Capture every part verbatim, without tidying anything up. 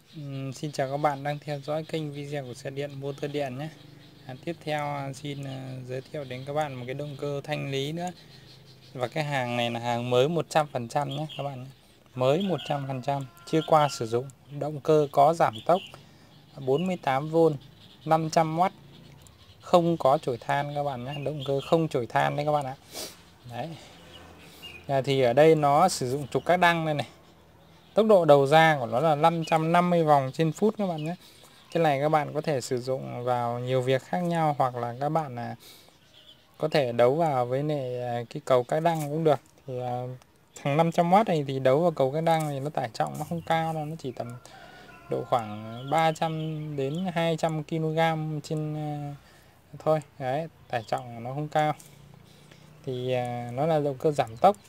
Ừm, xin chào các bạn đang theo dõi kênh video của xe điện motor điện nhé. À, tiếp theo xin uh, giới thiệu đến các bạn một cái động cơ thanh lý nữa. Và cái hàng này là hàng mới một trăm phần trăm nhé các bạn. Mới một trăm phần trăm, chưa qua sử dụng. Động cơ có giảm tốc bốn mươi tám vôn, năm trăm oát, không có chổi than các bạn nhé. Động cơ không chổi than đấy các bạn ạ. Đấy. À, thì ở đây nó sử dụng trục các đăng đây này. Tốc độ đầu ra của nó là năm trăm năm mươi vòng trên phút các bạn nhé. Cái này các bạn có thể sử dụng vào nhiều việc khác nhau, hoặc là các bạn là có thể đấu vào với này cái cầu cái đăng cũng được. Thì thằng năm trăm oát này thì đấu vào cầu cái đăng thì nó tải trọng nó không cao đâu, nó chỉ tầm độ khoảng ba trăm đến hai trăm ki lô gam trên thôi. Đấy, tải trọng nó không cao. Thì nó là động cơ giảm tốc.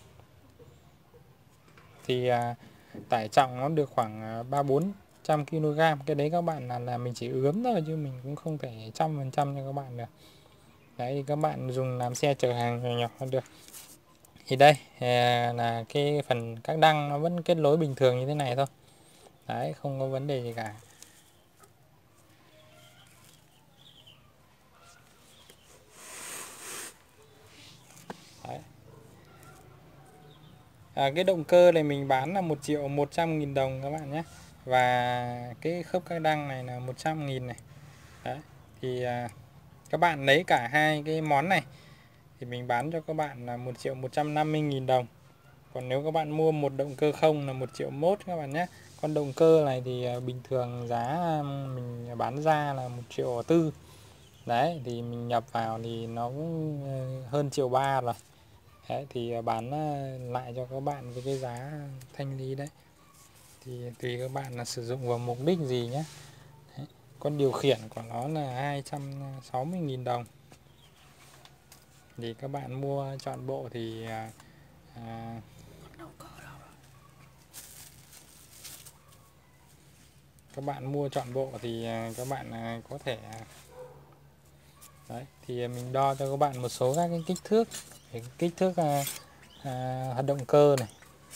Thì tải trọng nó được khoảng ba bốn trăm ki lô gam. Cái đấy các bạn là, là mình chỉ ướm thôi, chứ mình cũng không thể trăm phần trăm cho các bạn được. Đấy, thì các bạn dùng làm xe chở hàng nhỏ nhỏ được. Thì đây là cái phần các đăng nó vẫn kết nối bình thường như thế này thôi. Đấy, không có vấn đề gì cả. Đấy. À, cái động cơ này mình bán là một triệu một trăm nghìn đồng các bạn nhé. Và cái khớp các đăng này là một trăm nghìn này. Đấy. Thì à, các bạn lấy cả hai cái món này thì mình bán cho các bạn là một triệu một trăm năm mươi nghìn đồng. Còn nếu các bạn mua một động cơ không là một triệu mốt các bạn nhé. Con động cơ này thì bình thường giá mình bán ra là một triệu tư. Đấy, thì mình nhập vào thì nó cũng hơn triệu ba rồi. Đấy, thì bán lại cho các bạn với cái giá thanh lý đấy. Thì tùy các bạn là sử dụng vào mục đích gì nhé. Đấy, con điều khiển của nó là hai trăm sáu mươi nghìn đồng. Thì các bạn mua chọn bộ thì à, các bạn mua chọn bộ thì các bạn có thể đấy, thì mình đo cho các bạn một số các cái kích thước. Kích thước à, à, động cơ này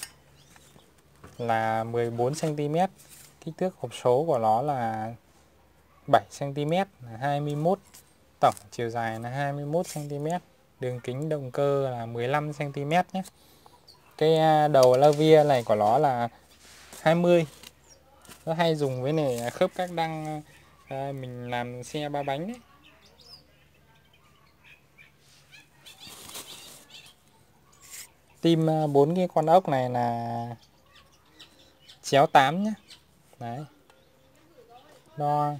là mười bốn xăng ti mét, kích thước hộp số của nó là bảy xăng ti mét, là hai mươi mốt, tổng chiều dài là hai mươi mốt xăng ti mét, đường kính động cơ là mười lăm xăng ti mét nhé. Cái đầu la via này của nó là hai mươi. Nó hay dùng với này khớp các đăng à, mình làm xe ba bánh đấy. Tim bốn cái con ốc này là chéo tám nhé. Đấy. Đo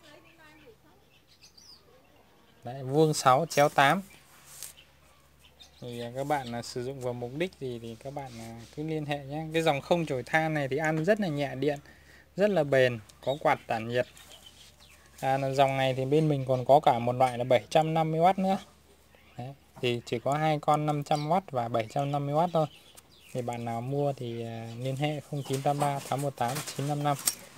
đấy, vuông sáu chéo tám. Thì các bạn là sử dụng vào mục đích gì thì các bạn cứ liên hệ nhé. Cái dòng không chổi than này thì ăn rất là nhẹ điện, rất là bền, có quạt tản nhiệt. À, dòng này thì bên mình còn có cả một loại là bảy trăm năm mươi oát nữa. Đấy, thì chỉ có hai con năm trăm oát và bảy trăm năm mươi oát thôi. Thì bạn nào mua thì liên hệ không chín tám ba tám một tám chín năm năm.